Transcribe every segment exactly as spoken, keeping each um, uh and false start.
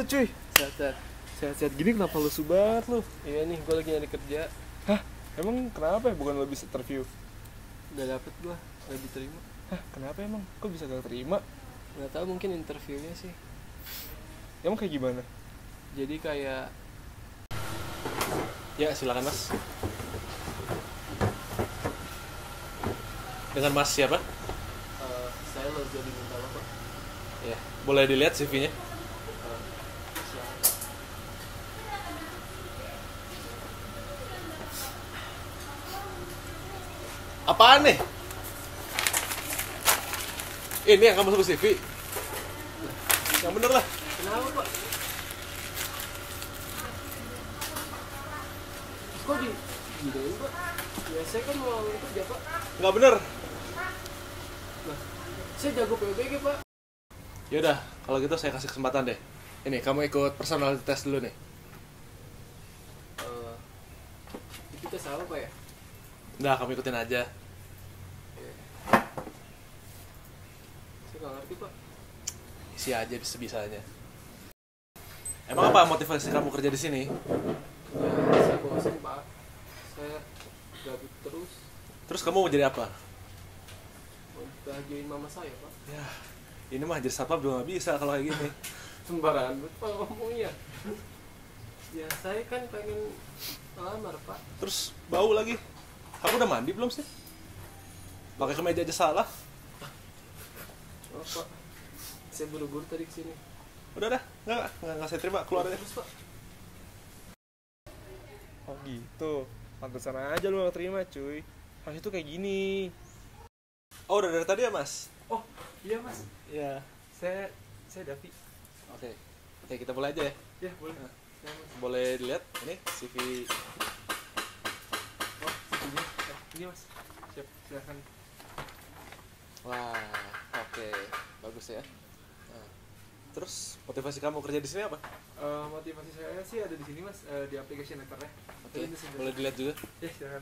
cuy. Sehat-sehat. Sehat-sehat gini kenapa lu subat lu? Iya nih, gue lagi nyari kerja. Hah? Emang kenapa ya? Bukan lu bisa interview? Udah dapet gue, udah diterima. Hah? Kenapa emang? Kok bisa gak terima? Gak tau, mungkin interviewnya sih. Emang kayak gimana? Jadi kayak Ya, silakan Mas. Dengan Mas siapa? uh, saya lo jadi minta apa? Ya, boleh dilihat C V-nya. Uh, silakan. Apaan nih? Ini yang kamu sebut C V? Yang bener lah. Kenapa pak? Kok di gini pak? Ya saya kan mau kerja pak. Nggak bener. Nah, saya jago P U B G pak. Yaudah, kalau gitu saya kasih kesempatan deh. Ini, kamu ikut personality test dulu nih. Uh, itu tes apa pak ya? Udah, kamu ikutin aja. Saya nggak ngerti pak. Isi aja sebisanya. Emang apa motivasi kamu kerja di sini? Ya, saya bosan pak. Saya gabut terus. Terus kamu mau jadi apa? Mau bahagiain mama saya pak. Ya, ini mah jadi satpam juga nggak bisa kalau kayak gini. Sembarangan banget pak ngomongnya. Ya saya kan pengen ngelamar pak. Terus bau lagi. Kamu udah mandi belum sih? Pakai kemeja aja salah. Oh pak, saya buru-buru tadi kesini. Udah dah, nggak nggak nggak saya terima, keluar aja. Terus pak. Oh gitu. Pantesan aja lu gak terima cuy. Harus itu kayak gini. Oh, udah dari tadi ya Mas? Oh iya mas. Iya. Saya saya Davi. Oke, oke kita mulai aja ya. Ya boleh. Nah. Ya, mas. Boleh dilihat ini C V. Oh ini. Eh, ini mas. Siap. Silakan. Wah, oke, bagus ya. Nah, terus motivasi kamu kerja di sini apa? Uh, motivasi saya sih ada di sini mas, uh, di aplikasi Letter ya. Oke, boleh dilihat juga. Ya silakan.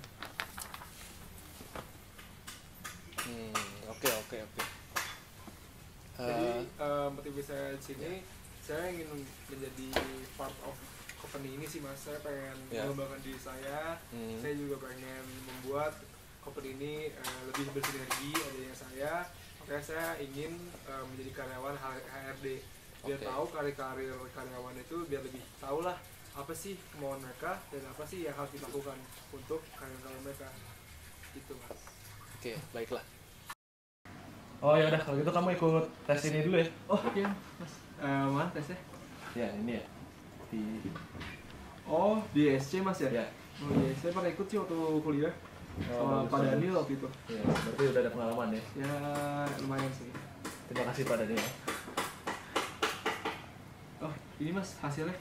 Hmm, oke oke oke. Jadi Eh, uh, motivasi saya di sini, saya ingin menjadi part of company ini sih mas. Saya pengen Ya. mengembangkan diri saya. hmm, Saya juga pengen membuat company ini uh, lebih bersinergi adanya saya. Makanya saya ingin uh, menjadi karyawan H R D biar Oke. tahu karir-karir karyawan itu biar lebih tahu lah apa sih kemauan mereka dan apa sih yang harus dilakukan untuk karyawan mereka itu mas. oke, baiklah. Oh ya udah, kalau gitu kamu ikut tes ini dulu ya. Oh iya mas. Uh, mana tesnya? Ya ini ya. Di Oh di S C mas ya? ya. Oh iya, saya pernah ikut sih waktu kuliah sama bagus, Pak bagus. Daniel waktu itu. Ya, berarti udah ada pengalaman ya. Ya lumayan sih. Terima kasih Pak Daniel. Oh ini mas hasilnya.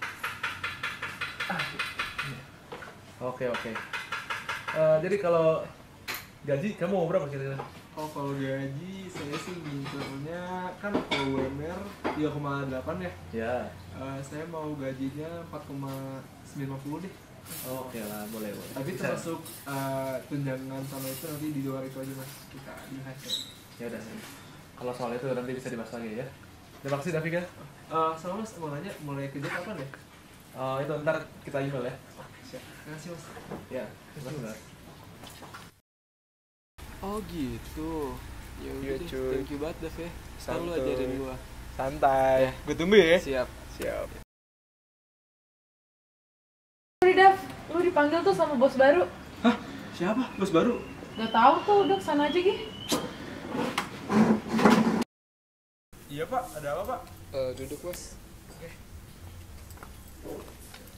Oke oke. Eh, jadi kalau gaji kamu mau berapa kira-kira? Oh kalau gaji saya sih minta kan kalau U M R tiga koma delapan ya. Ya. Eh, saya mau gajinya empat koma sembilan nol deh. Oke lah, boleh boleh. Tapi Bisa. termasuk eh, tunjangan sama itu nanti di luar itu aja mas kita dibahas ya. Ya udah. Kalau soal itu nanti bisa dibahas lagi ya. Terima kasih Davika. Eh, sama mas mau nanya mulai kerja kapan ya? Oh, itu ntar kita email ya. Siap. Terima kasih mas. Ya, terima kasih. Mbak. Oh gitu. Ya Iya, udah deh. cuy. Thank you banget Dev ya. Ntar lu Santuy. ajarin gua. Santai. Ya. Gue tunggu ya. Siap. Siap. Sorry Dav, lu dipanggil tuh sama bos baru. Hah? Siapa? Bos baru? Gak tahu tuh, udah kesana aja Gi. Iya pak. Ada apa pak? Eh, duduk mas.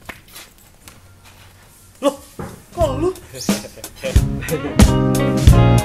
Loh, kok lu?